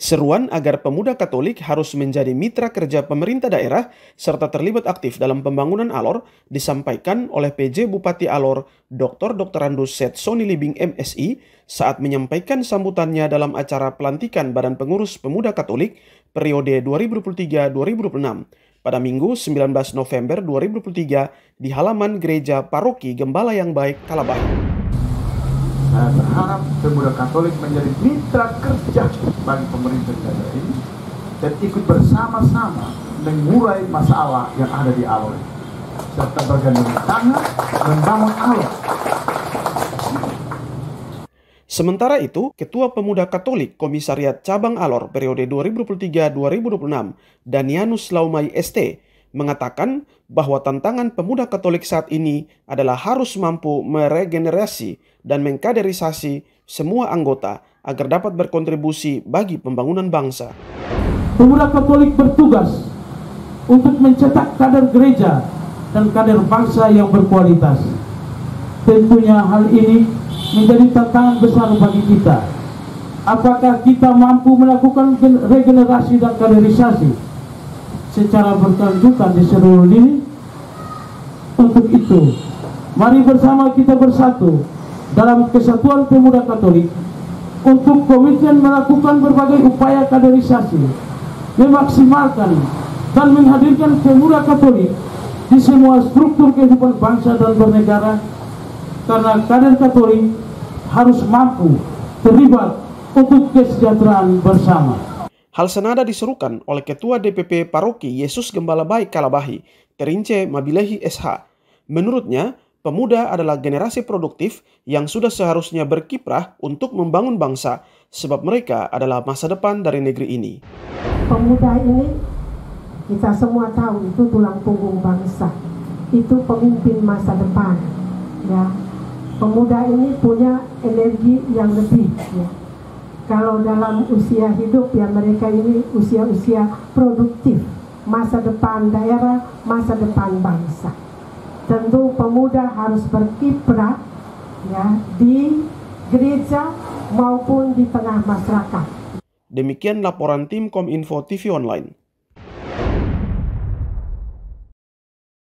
Seruan agar pemuda Katolik harus menjadi mitra kerja pemerintah daerah serta terlibat aktif dalam pembangunan Alor disampaikan oleh PJ Bupati Alor, Dr. Randus Setsoni Libing MSI saat menyampaikan sambutannya dalam acara pelantikan Badan Pengurus Pemuda Katolik periode 2023-2026 pada Minggu 19 November 2023 di halaman Gereja Paroki Gembala Yang Baik, Kalabahi. Saya berharap pemuda Katolik menjadi mitra kerja bagi pemerintah daerah ini dan ikut bersama-sama mengurai masalah yang ada di Alor serta bergandeng tangan membangun Alor. Sementara itu, Ketua Pemuda Katolik Komisariat Cabang Alor periode 2023-2026, Danianus Laumai ST, mengatakan bahwa tantangan pemuda Katolik saat ini adalah harus mampu meregenerasi dan mengkaderisasi semua anggota agar dapat berkontribusi bagi pembangunan bangsa. Pemuda Katolik bertugas untuk mencetak kader gereja dan kader bangsa yang berkualitas. Tentunya hal ini menjadi tantangan besar bagi kita. Apakah kita mampu melakukan regenerasi dan kaderisasi secara berkelanjutan di seluruh lini? Untuk itu, mari bersama kita bersatu dalam Kesatuan Pemuda Katolik untuk komitmen melakukan berbagai upaya kaderisasi, memaksimalkan dan menghadirkan pemuda Katolik di semua struktur kehidupan bangsa dan bernegara, karena kader Katolik harus mampu terlibat untuk kesejahteraan bersama. Hal senada diserukan oleh Ketua DPP Paroki Yesus Gembala Baik Kalabahi, Terince Mabilehi SH. Menurutnya, pemuda adalah generasi produktif yang sudah seharusnya berkiprah untuk membangun bangsa, sebab mereka adalah masa depan dari negeri ini. Pemuda ini, kita semua tahu itu tulang punggung bangsa, itu pemimpin masa depan. Ya, pemuda ini punya energi yang lebih. Ya. Kalau dalam usia hidup ya mereka ini usia-usia produktif, masa depan daerah, masa depan bangsa. Tentu pemuda harus berkiprah ya di gereja maupun di tengah masyarakat. Demikian laporan tim Kominfo TV Online.